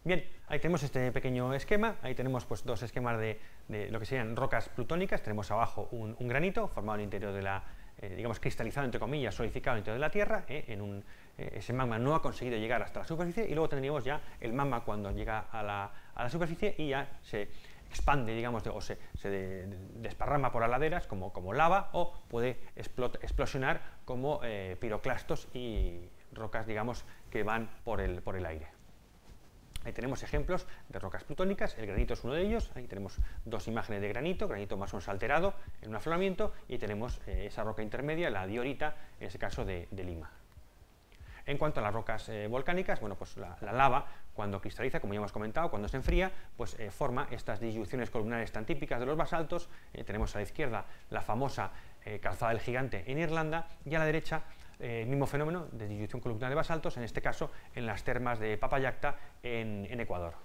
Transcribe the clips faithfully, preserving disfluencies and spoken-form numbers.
Bien, ahí tenemos este pequeño esquema, ahí tenemos pues, dos esquemas de, de lo que serían rocas plutónicas. Tenemos abajo un, un granito formado en el interior de la, eh, digamos, cristalizado, entre comillas, solidificado en el interior de la Tierra. Eh, en un, eh, ese magma no ha conseguido llegar hasta la superficie, y luego tendríamos ya el magma cuando llega a la, a la superficie y ya se expande, digamos, de, o se, se de, de, desparrama por las laderas como, como lava, o puede explot, explosionar como eh, piroclastos y rocas, digamos, que van por el, por el aire. Ahí tenemos ejemplos de rocas plutónicas, el granito es uno de ellos. Ahí tenemos dos imágenes de granito, granito más o menos alterado en un afloramiento, y tenemos eh, esa roca intermedia, la diorita, en ese caso de, de Lima. En cuanto a las rocas eh, volcánicas, bueno, pues la, la lava, cuando cristaliza, como ya hemos comentado, cuando se enfría, pues eh, forma estas disyunciones columnares tan típicas de los basaltos. Eh, tenemos a la izquierda la famosa eh, calzada del Gigante en Irlanda, y a la derecha el eh, mismo fenómeno de disyunción columnar de basaltos, en este caso en las termas de Papayacta en, en Ecuador.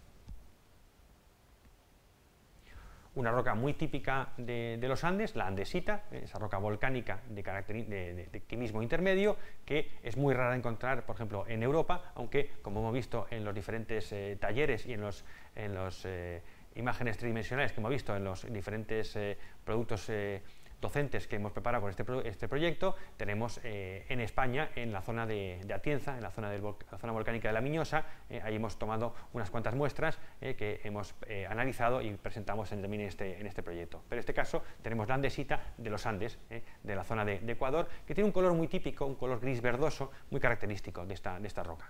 Una roca muy típica de, de los Andes, la andesita, esa roca volcánica de, carácter, de, de, de quimismo intermedio, que es muy rara de encontrar, por ejemplo, en Europa, aunque, como hemos visto en los diferentes eh, talleres y en los, en los eh, imágenes tridimensionales que hemos visto en los diferentes eh, productos eh, docentes que hemos preparado con este, pro, este proyecto, tenemos eh, en España, en la zona de, de Atienza, en la zona, del, la zona volcánica de la Miñosa. Eh, ahí hemos tomado unas cuantas muestras eh, que hemos eh, analizado y presentamos en, también en este, en este proyecto. Pero en este caso tenemos la andesita de los Andes, eh, de la zona de, de Ecuador, que tiene un color muy típico, un color gris verdoso, muy característico de esta, de esta roca.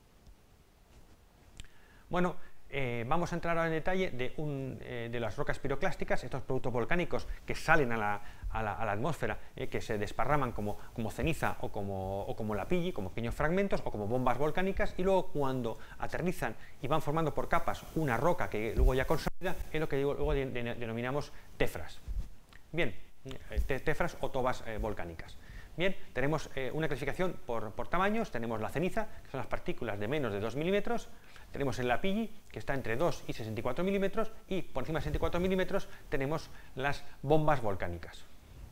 Bueno, Eh, vamos a entrar ahora en detalle de, un, eh, de las rocas piroclásticas, estos productos volcánicos que salen a la, a la, a la atmósfera, eh, que se desparraman como, como ceniza o como, o como lapilli, como pequeños fragmentos, o como bombas volcánicas, y luego cuando aterrizan y van formando por capas una roca que luego ya consolida, es lo que luego de, de, denominamos tefras. Bien, te, tefras o tobas eh, volcánicas. Bien, tenemos eh, una clasificación por, por tamaños. Tenemos la ceniza, que son las partículas de menos de dos milímetros. Tenemos el lapilli, que está entre dos y sesenta y cuatro milímetros, y por encima de sesenta y cuatro milímetros tenemos las bombas volcánicas.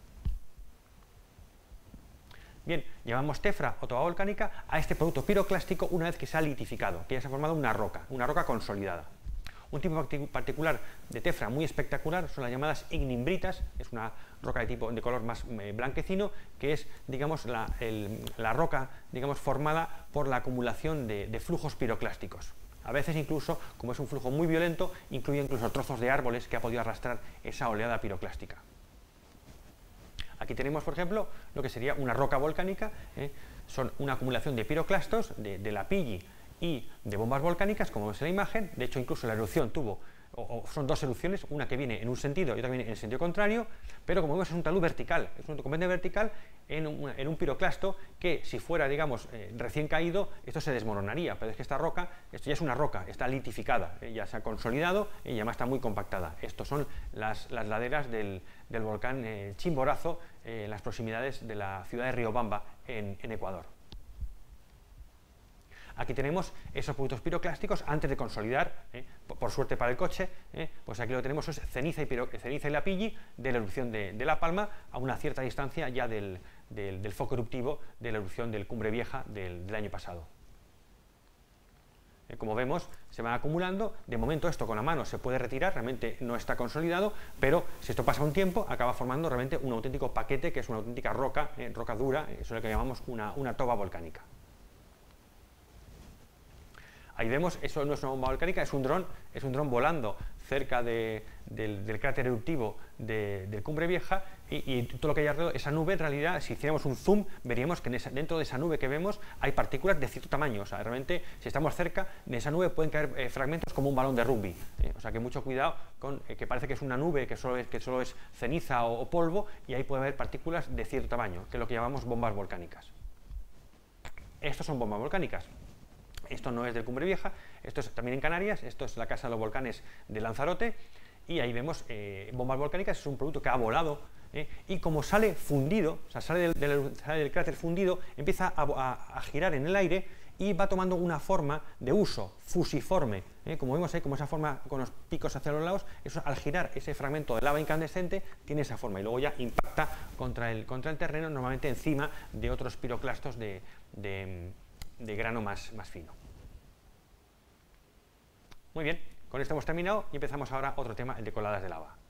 Bien, llamamos tefra o toba volcánica a este producto piroclástico una vez que se ha litificado, que ya se ha formado una roca, una roca consolidada. Un tipo particular de tefra muy espectacular son las llamadas ignimbritas. Es una roca de tipo de color más eh, blanquecino, que es, digamos, la, el, la roca, digamos, formada por la acumulación de, de flujos piroclásticos. A veces incluso, como es un flujo muy violento, incluye incluso trozos de árboles que ha podido arrastrar esa oleada piroclástica. Aquí tenemos, por ejemplo, lo que sería una roca volcánica. ¿eh? Son una acumulación de piroclastos, de, de lapilli y de bombas volcánicas, como vemos en la imagen. De hecho, incluso la erupción tuvo, o, o son dos erupciones, una que viene en un sentido y otra que viene en el sentido contrario, pero como vemos es un talud vertical, es un componente vertical en un, en un piroclasto que, si fuera, digamos, eh, recién caído, esto se desmoronaría. Pero es que esta roca, esto ya es una roca, está litificada, eh, ya se ha consolidado y además está muy compactada. Estos son las, las laderas del, del volcán eh, Chimborazo, eh, en las proximidades de la ciudad de Riobamba, en, en Ecuador. Aquí tenemos esos productos piroclásticos antes de consolidar, eh, por, por suerte para el coche, eh, pues aquí lo que tenemos es ceniza y, piro, ceniza y lapilli de la erupción de, de La Palma, a una cierta distancia ya del, del, del foco eruptivo de la erupción del Cumbre Vieja del, del año pasado. Eh, como vemos, se van acumulando. De momento esto con la mano se puede retirar, realmente no está consolidado, pero si esto pasa un tiempo, acaba formando realmente un auténtico paquete, que es una auténtica roca, eh, roca dura, eso es lo que llamamos una, una toba volcánica. Ahí vemos, eso no es una bomba volcánica, es un dron, es un dron volando cerca de, del, del cráter eruptivo de, del Cumbre Vieja, y, y todo lo que hay alrededor, esa nube, en realidad, si hiciéramos un zoom, veríamos que en esa, dentro de esa nube que vemos hay partículas de cierto tamaño. O sea, realmente, si estamos cerca de esa nube pueden caer eh, fragmentos como un balón de rugby. Eh, o sea, que mucho cuidado con eh, que parece que es una nube que solo es, que solo es ceniza o, o polvo, y ahí puede haber partículas de cierto tamaño, que es lo que llamamos bombas volcánicas. Estos son bombas volcánicas. Esto no es del Cumbre Vieja, esto es también en Canarias, esto es la Casa de los Volcanes de Lanzarote, y ahí vemos eh, bombas volcánicas. Es un producto que ha volado, eh, y como sale fundido, o sea, sale del, del, sale del cráter fundido, empieza a, a, a girar en el aire y va tomando una forma de uso fusiforme, eh, como vemos ahí, como esa forma con los picos hacia los lados. Eso, al girar ese fragmento de lava incandescente, tiene esa forma y luego ya impacta contra el, contra el terreno, normalmente encima de otros piroclastos de, de, de grano más, más fino. Muy bien, con esto hemos terminado y empezamos ahora otro tema, el de coladas de lava.